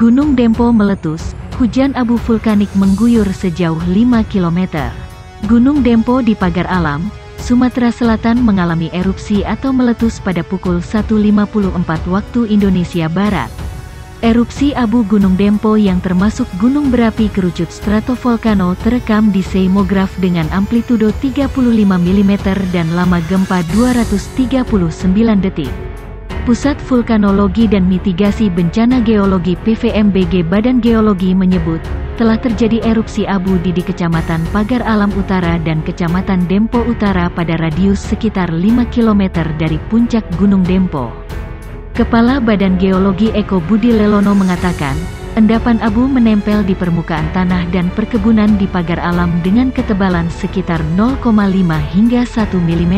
Gunung Dempo meletus, hujan abu vulkanik mengguyur sejauh 5 km. Gunung Dempo di Pagar Alam, Sumatera Selatan mengalami erupsi atau meletus pada pukul 1.54 waktu Indonesia Barat. Erupsi abu Gunung Dempo yang termasuk gunung berapi kerucut stratovolcano terekam di seismograf dengan amplitudo 35 mm dan lama gempa 239 detik. Pusat Vulkanologi dan Mitigasi Bencana Geologi PVMBG Badan Geologi menyebut, telah terjadi erupsi abu di Kecamatan Pagar Alam Utara dan Kecamatan Dempo Utara pada radius sekitar 5 km dari puncak Gunung Dempo. Kepala Badan Geologi Eko Budi Lelono mengatakan, endapan abu menempel di permukaan tanah dan perkebunan di Pagar Alam dengan ketebalan sekitar 0,5 hingga 1 mm.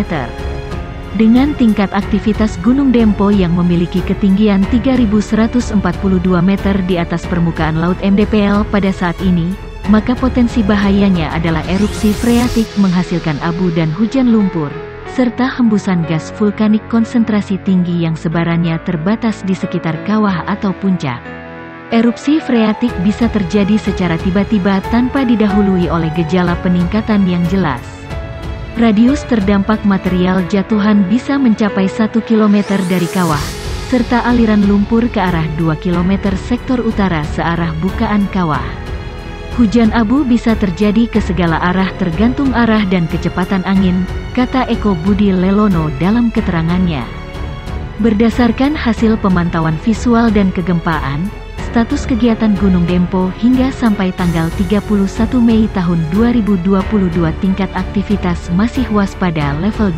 Dengan tingkat aktivitas Gunung Dempo yang memiliki ketinggian 3.142 meter di atas permukaan laut MDPL pada saat ini, maka potensi bahayanya adalah erupsi freatik menghasilkan abu dan hujan lumpur, serta hembusan gas vulkanik konsentrasi tinggi yang sebarannya terbatas di sekitar kawah atau puncak. Erupsi freatik bisa terjadi secara tiba-tiba tanpa didahului oleh gejala peningkatan yang jelas. Radius terdampak material jatuhan bisa mencapai 1 km dari kawah, serta aliran lumpur ke arah 2 km sektor utara searah bukaan kawah. Hujan abu bisa terjadi ke segala arah tergantung arah dan kecepatan angin, kata Eko Budi Lelono dalam keterangannya. Berdasarkan hasil pemantauan visual dan kegempaan, status kegiatan Gunung Dempo hingga sampai tanggal 31 Mei tahun 2022 tingkat aktivitas masih waspada level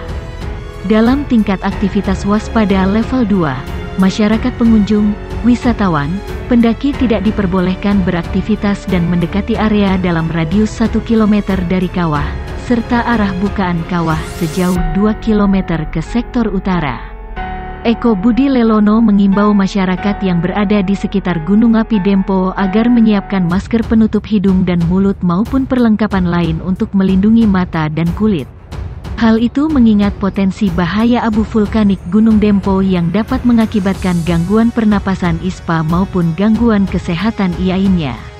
2. Dalam tingkat aktivitas waspada level 2, masyarakat pengunjung, wisatawan, pendaki tidak diperbolehkan beraktivitas dan mendekati area dalam radius 1 km dari kawah, serta arah bukaan kawah sejauh 2 km ke sektor utara. Eko Budi Lelono mengimbau masyarakat yang berada di sekitar Gunung Api Dempo agar menyiapkan masker penutup hidung dan mulut maupun perlengkapan lain untuk melindungi mata dan kulit. Hal itu mengingat potensi bahaya abu vulkanik Gunung Dempo yang dapat mengakibatkan gangguan pernapasan ispa maupun gangguan kesehatan lainnya.